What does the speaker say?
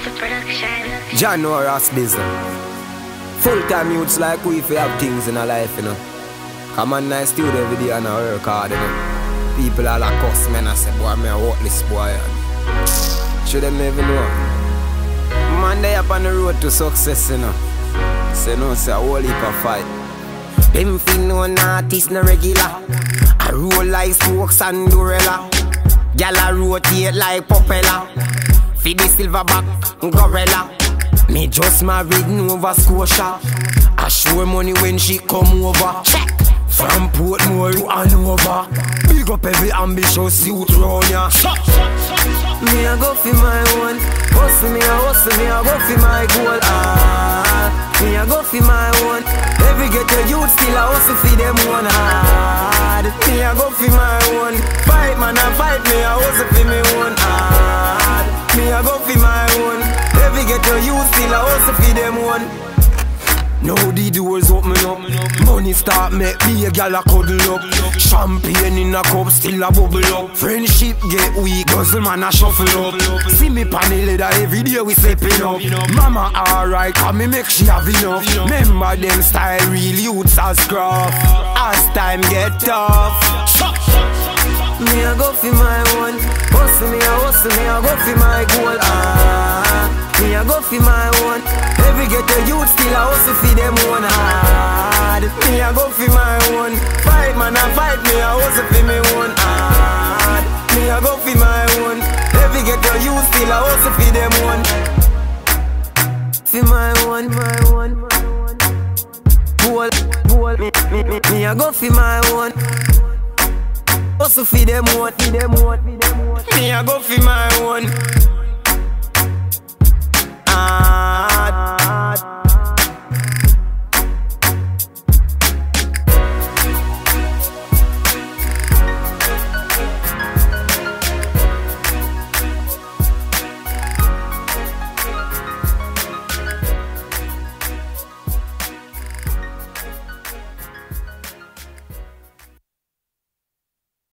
Master Production. John or Ross Dizzle. Full-time youths like we if we have things in our life, you know. Come on, nice studio every day and I work hard, you know. People all like cuss men and say, boy, me a worthless boy. Should them never know. Man, they up on the road to success, you know. Say no, say a whole heap of fight. Them fin no artist no regular. I roll like smokes and Durella. Gyal a rotate like propeller. Feed the silverback gorilla. Me just married Nova Scotia. I show money when she come over. Check. From Portmore to Hanover. Big up every ambitious youth round ya. Me a go for my one. Hustle me a go for my goal. Me a go for my one. Every ghetto youth still a hustle for them one hard. Me a go for my one. Fight man a fight, me a hustle for me one hard. Me a go for my one. Every ghetto youth still a hustle for them one. Now the doors open up. Money start make me a gal a cuddle up. Champagne in a cup still a bubble up. Friendship get weak, guzzle man a shuffle up. See me pan the leather every day we stepping up. Mama alright, cause me make she have enough. Remember them style real youths as craft. As time get tough, me a go for my one. Hustle me a go for my goal. Me a go for my one. Every ghetto youth still a hustle for them one hard. Me a go for my one. Fight man a fight, me a hustle for me one hard. Me a go for my one. Every ghetto youth still a hustle for them one. For my one. Goal. Me a go for my one. Hustle for them one. Me a go for my one.